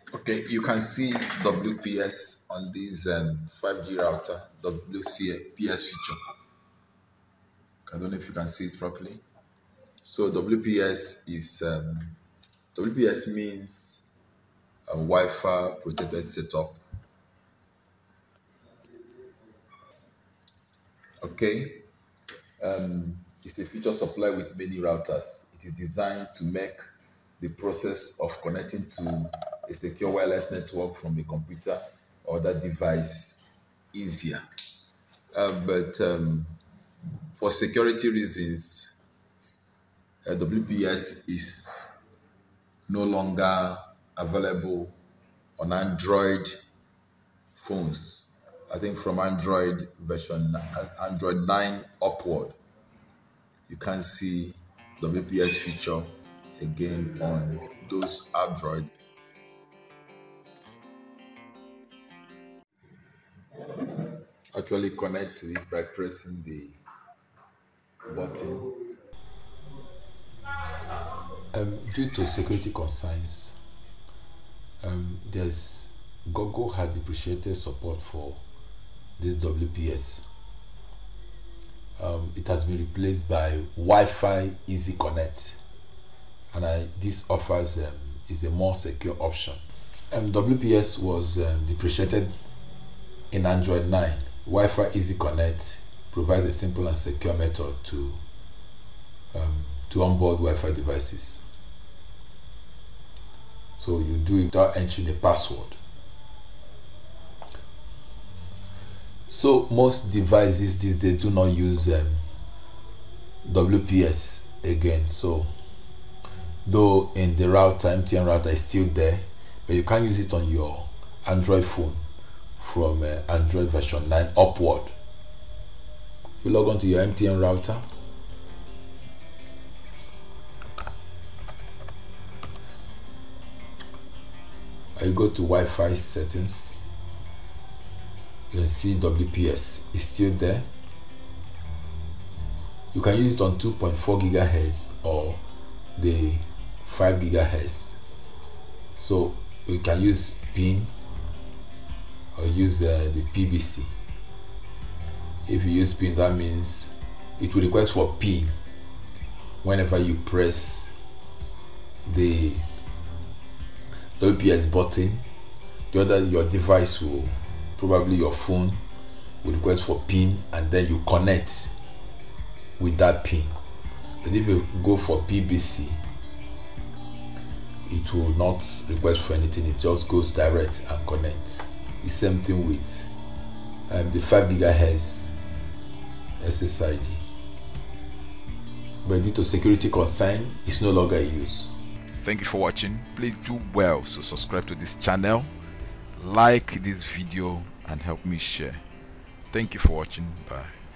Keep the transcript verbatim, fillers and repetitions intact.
Okay, you can see W P S on this um, five G router, W P S feature. I don't know if you can see it properly. So W P S is, um, W P S means a Wi-Fi Protected Setup. Okay, it's a feature supplied with many routers. It is designed to make the process of connecting to a secure wireless network from a computer or other device easier. Uh, but um, for security reasons, uh, W P S is no longer available on Android phones. I think from Android version Android nine upward, you can see W P S feature again on those Android. Actually connect to it by pressing the button. Um, due to security concerns, um, there's Google had depreciated support for this W P S. Um, it has been replaced by Wi-Fi Easy Connect, and I, this offers um, is a more secure option. Um, W P S was um, depreciated in Android nine. Wi-Fi Easy Connect provides a simple and secure method to um, to onboard Wi-Fi devices. So you do it without entering a password. So most devices these days do not use um, W P S again. So though in the router, M T N router is still there, but you can't use it on your Android phone from uh, Android version nine upward. If you log on to your M T N router, you go to Wi-Fi settings, you can see W P S is still there. You can use it on two point four gigahertz or the five gigahertz. So you can use PIN or use uh, the P B C. If you use PIN, that means it will request for PIN whenever you press the W P S button. The other, your device will, probably your phone, will request for PIN, and then you connect with that PIN. But if you go for P B C, it will not request for anything. It just goes direct and connect. The same thing with um, the five gigahertz S S I D. But due to security concern, it's no longer used. Thank you for watching. Please do well to subscribe to this channel, like this video, and help me share. Thank you for watching. Bye.